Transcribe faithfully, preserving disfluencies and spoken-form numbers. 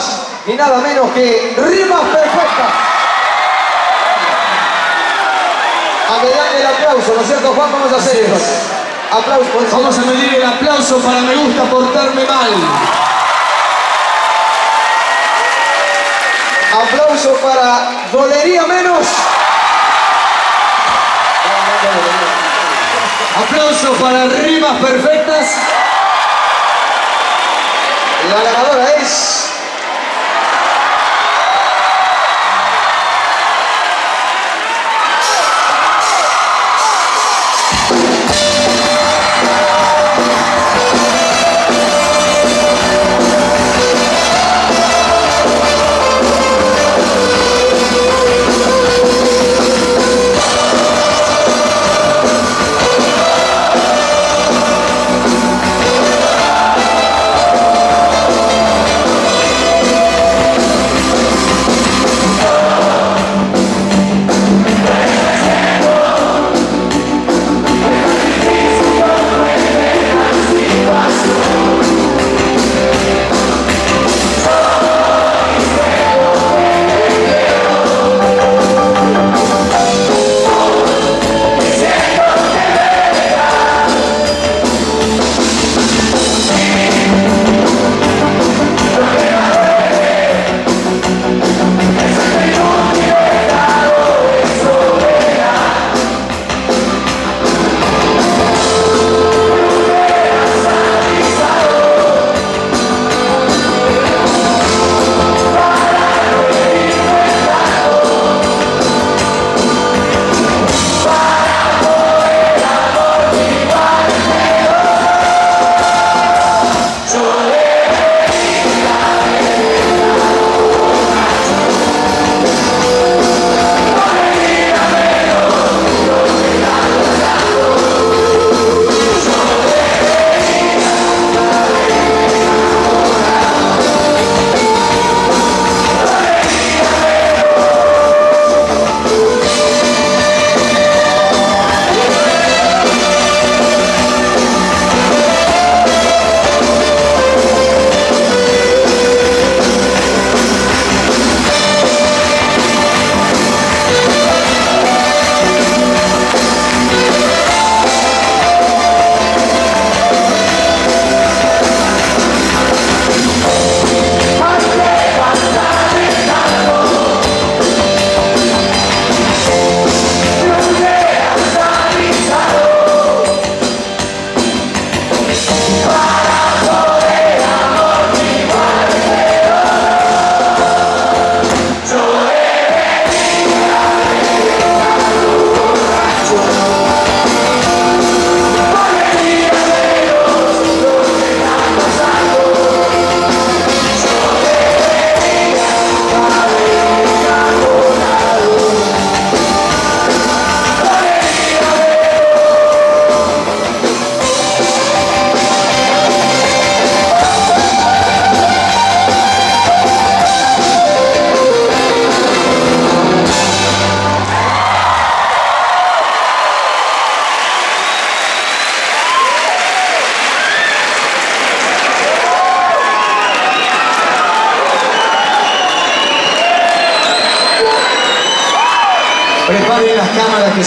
más ni nada menos que Rimas Perfectas. A mediante el aplauso, ¿no es cierto, Juan? Vamos a hacer esto. Aplauso. Vamos a medir el aplauso para Me Gusta Portarme Mal. Aplauso para Dolería Menos. Aplauso para Rimas Perfectas. La ganadora es...